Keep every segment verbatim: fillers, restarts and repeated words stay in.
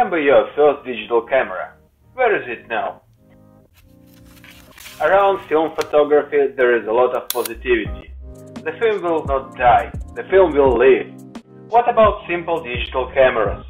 Remember your first digital camera. Where is it now? Around film photography there is a lot of positivity. The film will not die, the film will live. What about simple digital cameras?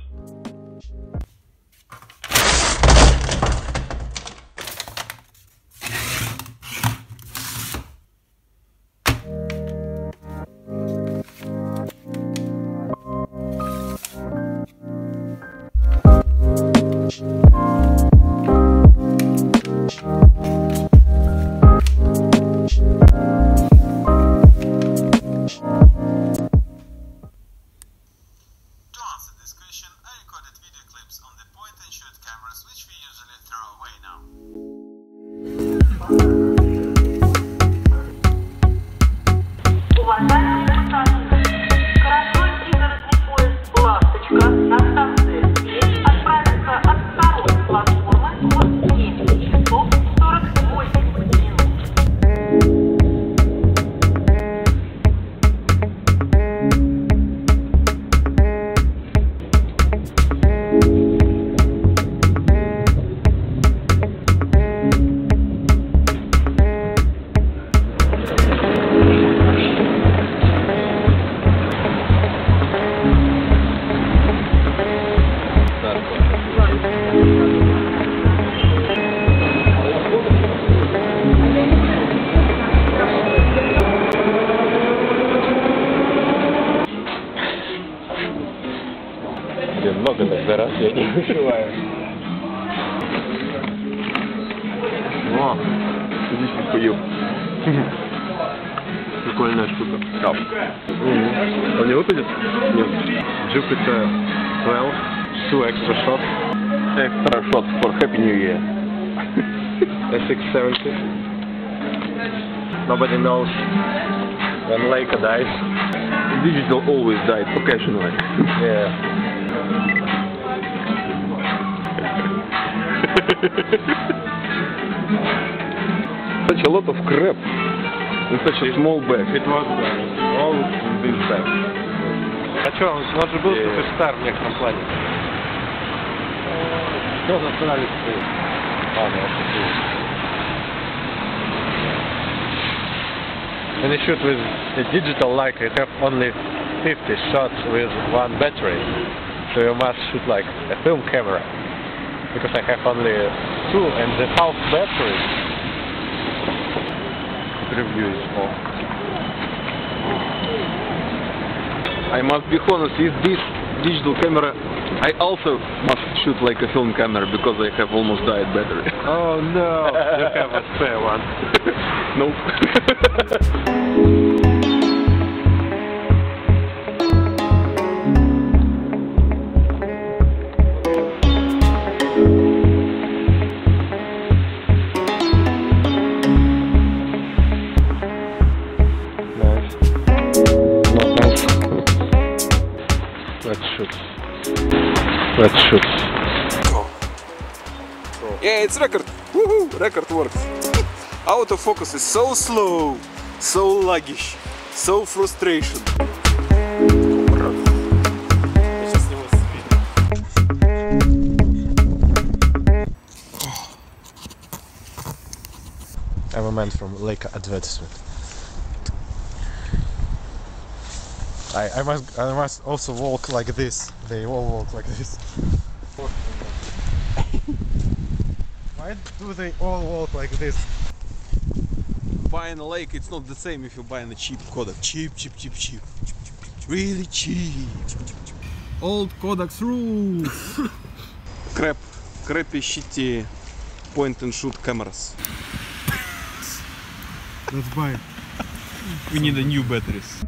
Много тогда раз, я не вышиваю. О, здесь пою. Прикольная штука. Кап. Mm-hmm. Он не выпадет? Нет. Jupiter twelve, two extra shots. Extra shots for Happy New Year. S X seventy. Nobody knows when Leica dies. Digital always died occasionally. Yeah. Such a lot of crap in such a small bag. It was all in this bag. А что, он, он же был суперстар в некотором плане. Что он останавливается? When you shoot with a digital Leica, you have only fifty shots with one battery. So you must shoot like a film camera. Because I have only two and the half battery. Review is small. I must be honest, with this digital camera I also must shoot like a film camera because I have almost died battery. Oh no! You have a spare one. Nope. Let's shoot. Let's shoot. Yeah, it's record. Woohoo! Record works. Autofocus is so slow, so sluggish, so frustration. I'm a man from Leica advertisement. I, I must I must also walk like this. They all walk like this. Why do they all walk like this? Buying a Leica, it's not the same if you're buying a cheap Kodak. Cheap, cheap, cheap, cheap, cheap, cheap, cheap. Really cheap. Old Kodak's rules. Crap, crappy, shitty point and shoot cameras. Let's buy. We need a new batteries.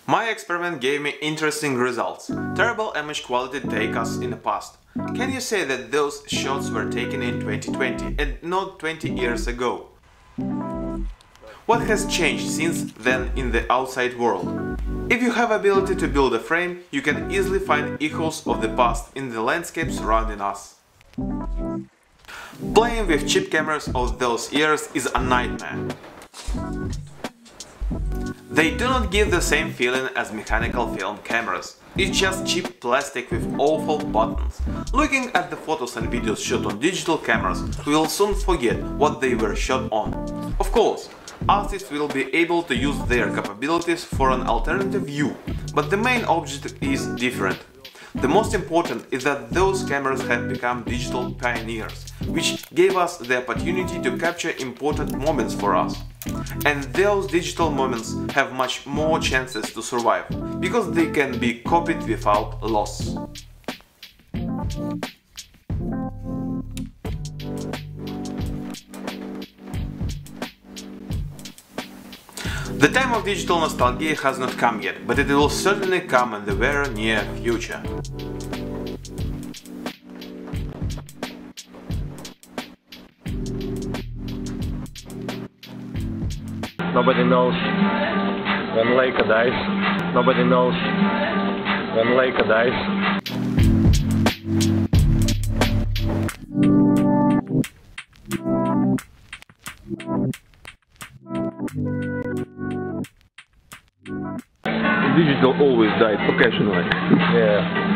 My experiment gave me interesting results. Terrible image quality take us in the past. Can you say that those shots were taken in twenty twenty and not twenty years ago? What has changed since then in the outside world? If you have ability to build a frame, you can easily find echoes of the past in the landscape surrounding us. Playing with cheap cameras of those years is a nightmare. They do not give the same feeling as mechanical film cameras. It's just cheap plastic with awful buttons. Looking at the photos and videos shot on digital cameras, we will soon forget what they were shot on. Of course, artists will be able to use their capabilities for an alternative view, but the main object is different. The most important is that those cameras have become digital pioneers, which gave us the opportunity to capture important moments for us. And those digital moments have much more chances to survive, because they can be copied without loss. The time of digital nostalgia has not come yet, but it will certainly come in the very near future. Nobody knows when Leica dies. Nobody knows when Leica dies. Digital always died occasionally. Yeah.